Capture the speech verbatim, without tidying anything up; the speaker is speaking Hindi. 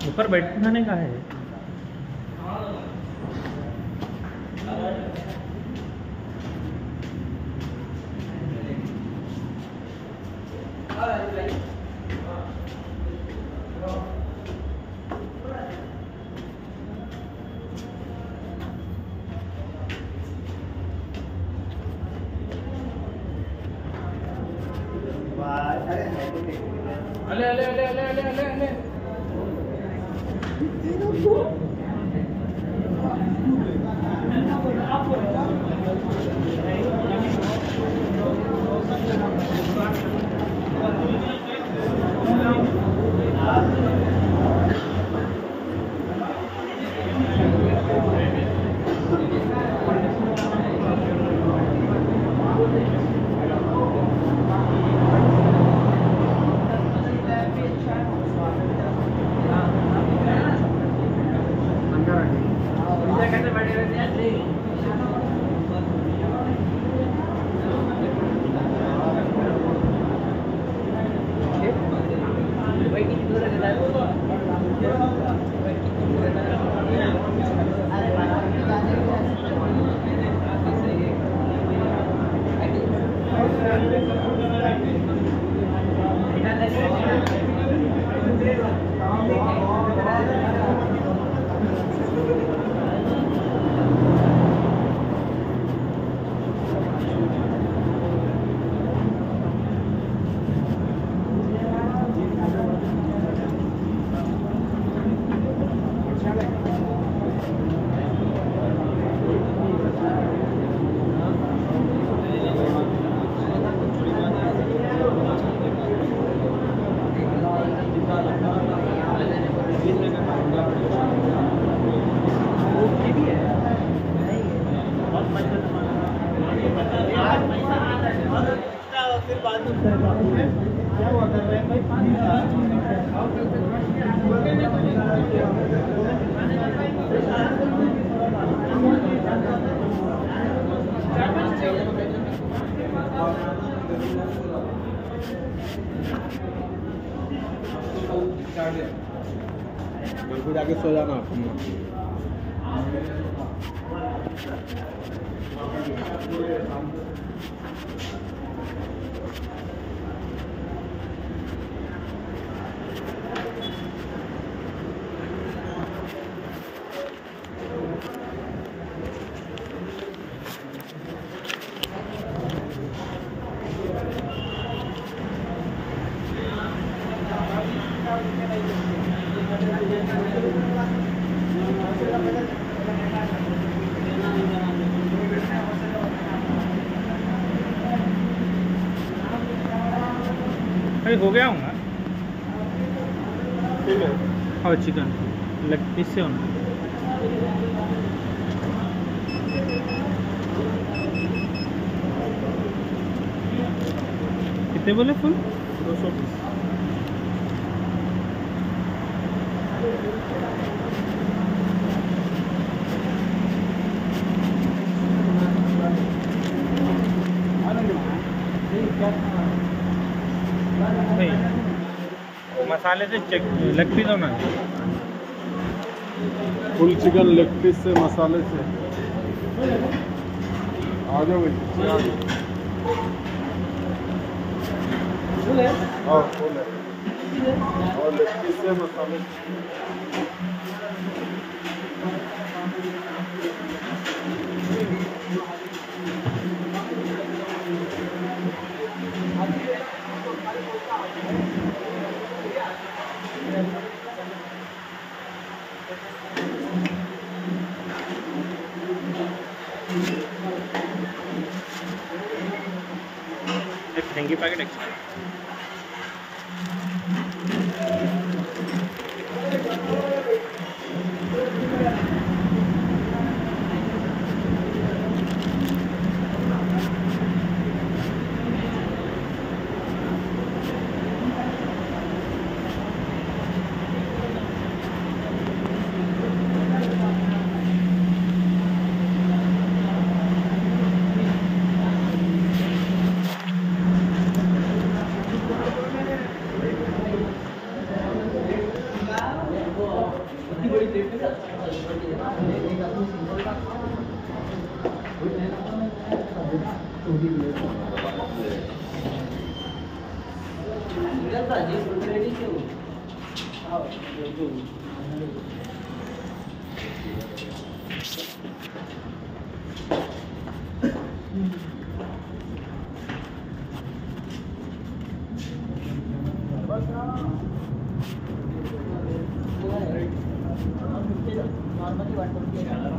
ऊपर बैठ के खाने का है। अले अले अले अले अले अले अले घर को जाके सो जाना। अरे हो गया हूँ और चिकन लेग पीस से होना। कितने बोले फुल? दो सौ बीस। मसाले से चेक लेग पीस होना है। फुल चिकन लेग पीस से मसाले से आ जाओ भाई। हाँ फुल है और लेग पीस से मसाले एक frankie packet extra. Normally one twenty